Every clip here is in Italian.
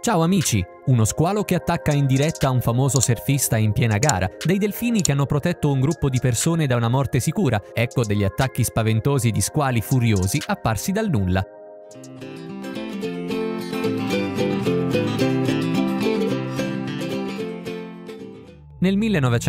Ciao amici! Uno squalo che attacca in diretta un famoso surfista in piena gara, dei delfini che hanno protetto un gruppo di persone da una morte sicura, ecco degli attacchi spaventosi di squali furiosi apparsi dal nulla. Nel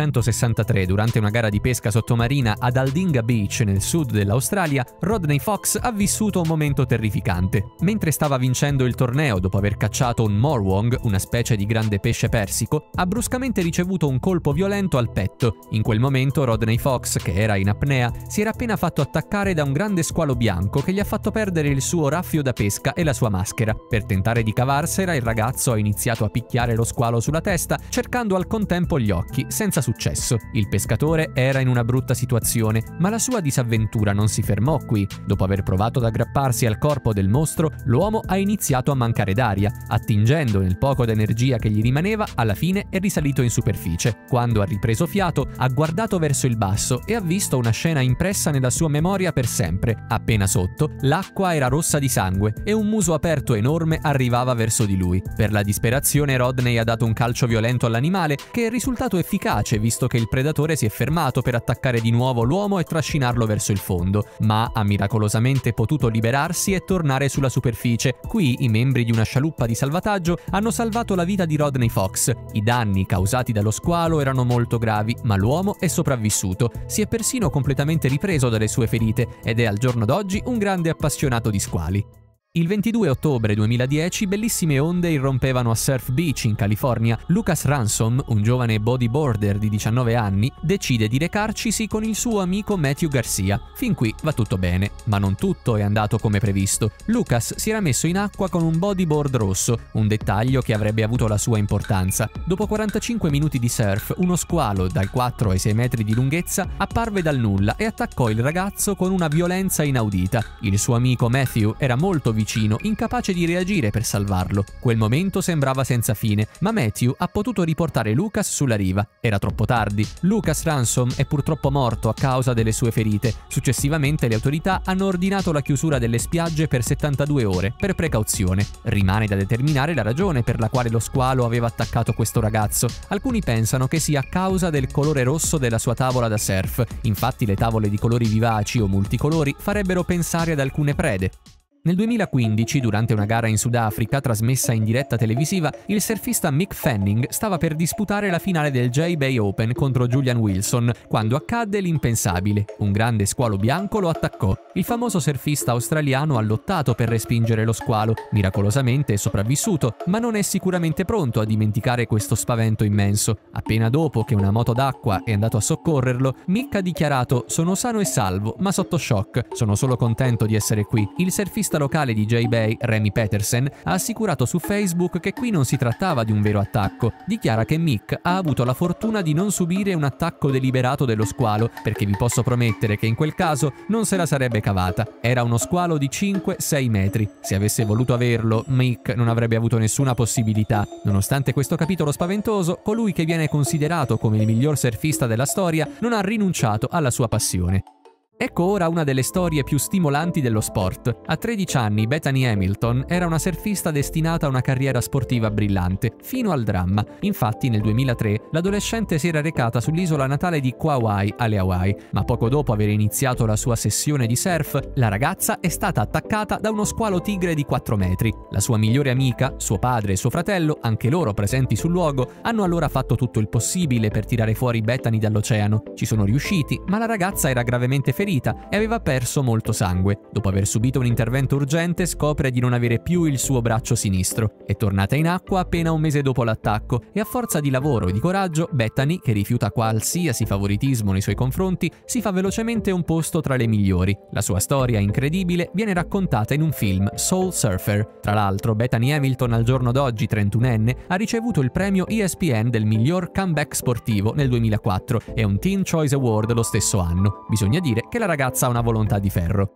1963, durante una gara di pesca sottomarina ad Aldinga Beach, nel sud dell'Australia, Rodney Fox ha vissuto un momento terrificante. Mentre stava vincendo il torneo dopo aver cacciato un morwong, una specie di grande pesce persico, ha bruscamente ricevuto un colpo violento al petto. In quel momento Rodney Fox, che era in apnea, si era appena fatto attaccare da un grande squalo bianco che gli ha fatto perdere il suo raffio da pesca e la sua maschera. Per tentare di cavarsela, il ragazzo ha iniziato a picchiare lo squalo sulla testa, cercando al contempo gli occhi, senza successo. Il pescatore era in una brutta situazione, ma la sua disavventura non si fermò qui. Dopo aver provato ad aggrapparsi al corpo del mostro, l'uomo ha iniziato a mancare d'aria. Attingendo nel poco d'energia che gli rimaneva, alla fine è risalito in superficie. Quando ha ripreso fiato, ha guardato verso il basso e ha visto una scena impressa nella sua memoria per sempre. Appena sotto, l'acqua era rossa di sangue e un muso aperto enorme arrivava verso di lui. Per la disperazione, Rodney ha dato un calcio violento all'animale, che è risultato efficace visto che il predatore si è fermato per attaccare di nuovo l'uomo e trascinarlo verso il fondo, ma ha miracolosamente potuto liberarsi e tornare sulla superficie. Qui i membri di una scialuppa di salvataggio hanno salvato la vita di Rodney Fox. I danni causati dallo squalo erano molto gravi, ma l'uomo è sopravvissuto. Si è persino completamente ripreso dalle sue ferite ed è al giorno d'oggi un grande appassionato di squali. Il 22 ottobre 2010 bellissime onde irrompevano a Surf Beach in California. Lucas Ransom, un giovane bodyboarder di 19 anni, decide di recarcisi con il suo amico Matthew Garcia. Fin qui va tutto bene, ma non tutto è andato come previsto. Lucas si era messo in acqua con un bodyboard rosso, un dettaglio che avrebbe avuto la sua importanza. Dopo 45 minuti di surf, uno squalo dai 4 ai 6 metri di lunghezza apparve dal nulla e attaccò il ragazzo con una violenza inaudita. Il suo amico Matthew era molto vicino, incapace di reagire per salvarlo. Quel momento sembrava senza fine, ma Matthew ha potuto riportare Lucas sulla riva. Era troppo tardi. Lucas Ransom è purtroppo morto a causa delle sue ferite. Successivamente le autorità hanno ordinato la chiusura delle spiagge per 72 ore, per precauzione. Rimane da determinare la ragione per la quale lo squalo aveva attaccato questo ragazzo. Alcuni pensano che sia a causa del colore rosso della sua tavola da surf. Infatti le tavole di colori vivaci o multicolori farebbero pensare ad alcune prede. Nel 2015, durante una gara in Sudafrica trasmessa in diretta televisiva, il surfista Mick Fanning stava per disputare la finale del J-Bay Open contro Julian Wilson, quando accadde l'impensabile. Un grande squalo bianco lo attaccò. Il famoso surfista australiano ha lottato per respingere lo squalo. Miracolosamente è sopravvissuto, ma non è sicuramente pronto a dimenticare questo spavento immenso. Appena dopo che una moto d'acqua è andato a soccorrerlo, Mick ha dichiarato: "Sono sano e salvo, ma sotto shock. Sono solo contento di essere qui." Il surfista locale di J-Bay, Remy Petersen, ha assicurato su Facebook che qui non si trattava di un vero attacco. Dichiara che Mick ha avuto la fortuna di non subire un attacco deliberato dello squalo, perché vi posso promettere che in quel caso non se la sarebbe cavata. Era uno squalo di 5-6 metri. Se avesse voluto averlo, Mick non avrebbe avuto nessuna possibilità. Nonostante questo capitolo spaventoso, colui che viene considerato come il miglior surfista della storia non ha rinunciato alla sua passione. Ecco ora una delle storie più stimolanti dello sport. A 13 anni Bethany Hamilton era una surfista destinata a una carriera sportiva brillante, fino al dramma. Infatti nel 2003 l'adolescente si era recata sull'isola natale di Kauai, alle Hawaii, ma poco dopo aver iniziato la sua sessione di surf, la ragazza è stata attaccata da uno squalo tigre di 4 metri. La sua migliore amica, suo padre e suo fratello, anche loro presenti sul luogo, hanno allora fatto tutto il possibile per tirare fuori Bethany dall'oceano. Ci sono riusciti, ma la ragazza era gravemente ferita e aveva perso molto sangue. Dopo aver subito un intervento urgente, scopre di non avere più il suo braccio sinistro. È tornata in acqua appena un mese dopo l'attacco e a forza di lavoro e di coraggio, Bethany, che rifiuta qualsiasi favoritismo nei suoi confronti, si fa velocemente un posto tra le migliori. La sua storia incredibile viene raccontata in un film, Soul Surfer. Tra l'altro, Bethany Hamilton, al giorno d'oggi 31enne, ha ricevuto il premio ESPN del miglior comeback sportivo nel 2004 e un Teen Choice Award lo stesso anno. Bisogna dire che la ragazza ha una volontà di ferro.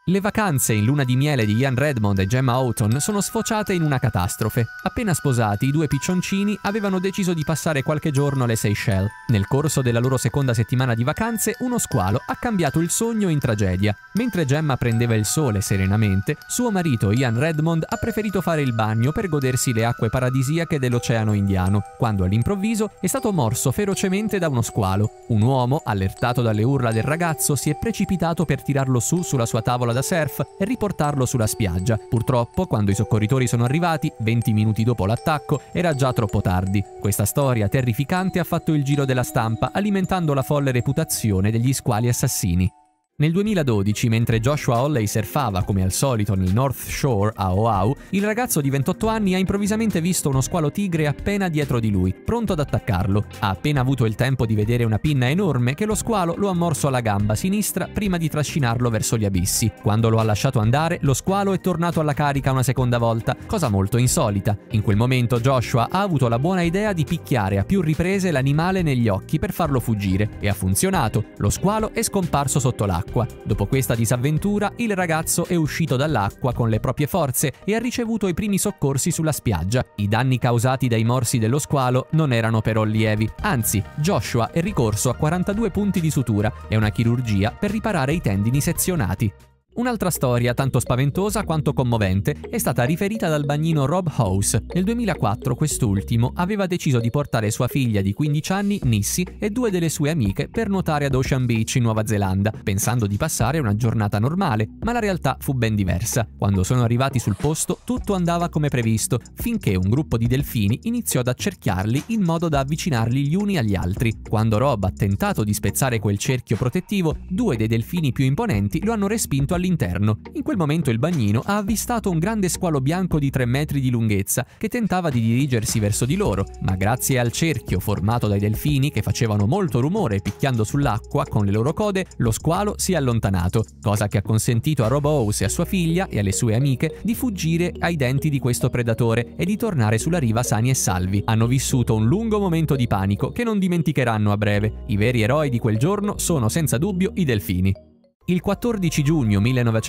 Le vacanze in luna di miele di Ian Redmond e Gemma Houghton sono sfociate in una catastrofe. Appena sposati, i due piccioncini avevano deciso di passare qualche giorno alle Seychelles. Nel corso della loro seconda settimana di vacanze, uno squalo ha cambiato il sogno in tragedia. Mentre Gemma prendeva il sole serenamente, suo marito Ian Redmond ha preferito fare il bagno per godersi le acque paradisiache dell'Oceano Indiano, quando all'improvviso è stato morso ferocemente da uno squalo. Un uomo, allertato dalle urla del ragazzo, si è precipitato per tirarlo su sulla sua tavola da surf e riportarlo sulla spiaggia. Purtroppo, quando i soccorritori sono arrivati, 20 minuti dopo l'attacco, era già troppo tardi. Questa storia terrificante ha fatto il giro della stampa, alimentando la folle reputazione degli squali assassini. Nel 2012, mentre Joshua Hawley surfava come al solito nel North Shore a Oahu, il ragazzo di 28 anni ha improvvisamente visto uno squalo tigre appena dietro di lui, pronto ad attaccarlo. Ha appena avuto il tempo di vedere una pinna enorme che lo squalo lo ha morso alla gamba sinistra prima di trascinarlo verso gli abissi. Quando lo ha lasciato andare, lo squalo è tornato alla carica una seconda volta, cosa molto insolita. In quel momento Joshua ha avuto la buona idea di picchiare a più riprese l'animale negli occhi per farlo fuggire, e ha funzionato. Lo squalo è scomparso sotto l'acqua. Dopo questa disavventura, il ragazzo è uscito dall'acqua con le proprie forze e ha ricevuto i primi soccorsi sulla spiaggia. I danni causati dai morsi dello squalo non erano però lievi. Anzi, Joshua è ricorso a 42 punti di sutura e una chirurgia per riparare i tendini sezionati. Un'altra storia, tanto spaventosa quanto commovente, è stata riferita dal bagnino Rob House. Nel 2004 quest'ultimo aveva deciso di portare sua figlia di 15 anni, Nissy, e due delle sue amiche per nuotare ad Ocean Beach in Nuova Zelanda, pensando di passare una giornata normale, ma la realtà fu ben diversa. Quando sono arrivati sul posto, tutto andava come previsto, finché un gruppo di delfini iniziò ad accerchiarli in modo da avvicinarli gli uni agli altri. Quando Rob ha tentato di spezzare quel cerchio protettivo, due dei delfini più imponenti lo hanno respinto all'interno. In quel momento il bagnino ha avvistato un grande squalo bianco di 3 metri di lunghezza che tentava di dirigersi verso di loro, ma grazie al cerchio formato dai delfini che facevano molto rumore picchiando sull'acqua con le loro code, lo squalo si è allontanato, cosa che ha consentito a Rob House e a sua figlia e alle sue amiche di fuggire ai denti di questo predatore e di tornare sulla riva sani e salvi. Hanno vissuto un lungo momento di panico che non dimenticheranno a breve. I veri eroi di quel giorno sono senza dubbio i delfini. Il 14 giugno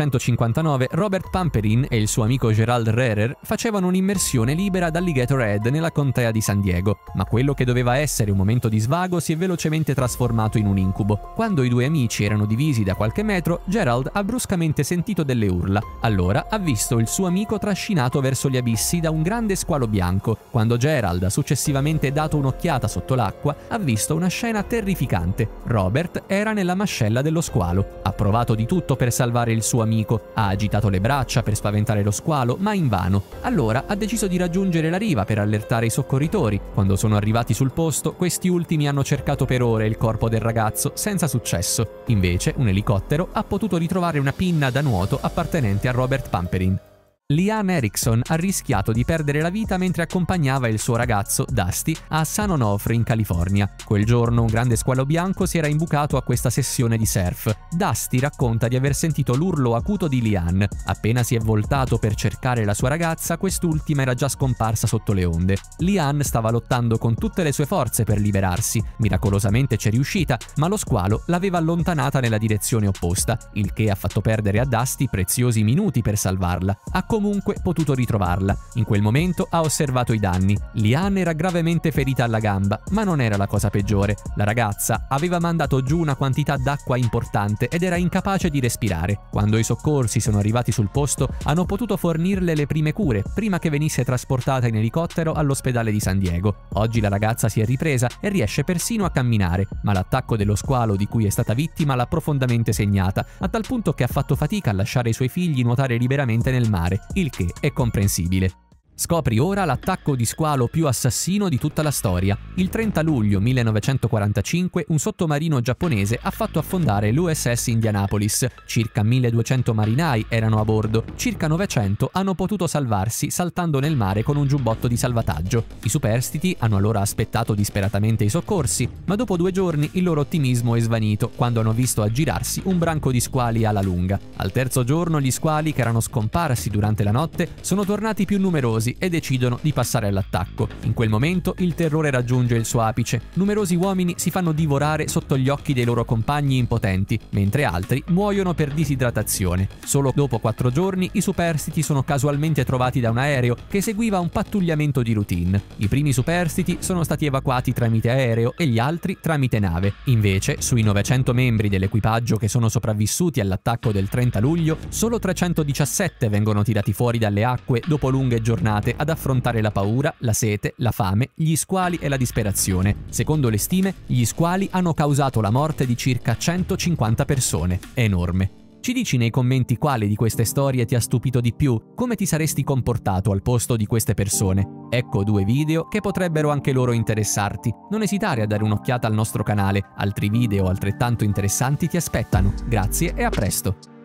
1959 Robert Pamperin e il suo amico Gerald Rerer facevano un'immersione libera ad Alligator Head nella contea di San Diego, ma quello che doveva essere un momento di svago si è velocemente trasformato in un incubo. Quando i due amici erano divisi da qualche metro, Gerald ha bruscamente sentito delle urla. Allora ha visto il suo amico trascinato verso gli abissi da un grande squalo bianco. Quando Gerald ha successivamente dato un'occhiata sotto l'acqua, ha visto una scena terrificante. Robert era nella mascella dello squalo. Ha provato di tutto per salvare il suo amico, ha agitato le braccia per spaventare lo squalo, ma invano. Allora ha deciso di raggiungere la riva per allertare i soccorritori. Quando sono arrivati sul posto, questi ultimi hanno cercato per ore il corpo del ragazzo, senza successo. Invece, un elicottero ha potuto ritrovare una pinna da nuoto appartenente a Robert Pamperin. Liane Erickson ha rischiato di perdere la vita mentre accompagnava il suo ragazzo, Dusty, a San Onofre in California. Quel giorno un grande squalo bianco si era imbucato a questa sessione di surf. Dusty racconta di aver sentito l'urlo acuto di Liane. Appena si è voltato per cercare la sua ragazza, quest'ultima era già scomparsa sotto le onde. Liane stava lottando con tutte le sue forze per liberarsi. Miracolosamente c'è riuscita, ma lo squalo l'aveva allontanata nella direzione opposta, il che ha fatto perdere a Dusty preziosi minuti per salvarla. Comunque potuto ritrovarla. In quel momento ha osservato i danni. Liane era gravemente ferita alla gamba, ma non era la cosa peggiore. La ragazza aveva mandato giù una quantità d'acqua importante ed era incapace di respirare. Quando i soccorsi sono arrivati sul posto, hanno potuto fornirle le prime cure, prima che venisse trasportata in elicottero all'ospedale di San Diego. Oggi la ragazza si è ripresa e riesce persino a camminare, ma l'attacco dello squalo di cui è stata vittima l'ha profondamente segnata, a tal punto che ha fatto fatica a lasciare i suoi figli nuotare liberamente nel mare, il che è comprensibile. Scopri ora l'attacco di squalo più assassino di tutta la storia. Il 30 luglio 1945 un sottomarino giapponese ha fatto affondare l'USS Indianapolis. Circa 1200 marinai erano a bordo, circa 900 hanno potuto salvarsi saltando nel mare con un giubbotto di salvataggio. I superstiti hanno allora aspettato disperatamente i soccorsi, ma dopo 2 giorni il loro ottimismo è svanito quando hanno visto aggirarsi un branco di squali alla lunga. Al terzo giorno gli squali, che erano scomparsi durante la notte, sono tornati più numerosi nervosi e decidono di passare all'attacco. In quel momento il terrore raggiunge il suo apice. Numerosi uomini si fanno divorare sotto gli occhi dei loro compagni impotenti, mentre altri muoiono per disidratazione. Solo dopo 4 giorni i superstiti sono casualmente trovati da un aereo che seguiva un pattugliamento di routine. I primi superstiti sono stati evacuati tramite aereo e gli altri tramite nave. Invece, sui 900 membri dell'equipaggio che sono sopravvissuti all'attacco del 30 luglio, solo 317 vengono tirati fuori dalle acque dopo lunghe giornate ad affrontare la paura, la sete, la fame, gli squali e la disperazione. Secondo le stime, gli squali hanno causato la morte di circa 150 persone. Enorme. Ci dici nei commenti quale di queste storie ti ha stupito di più? Come ti saresti comportato al posto di queste persone? Ecco 2 video che potrebbero anche loro interessarti. Non esitare a dare un'occhiata al nostro canale, altri video altrettanto interessanti ti aspettano. Grazie e a presto!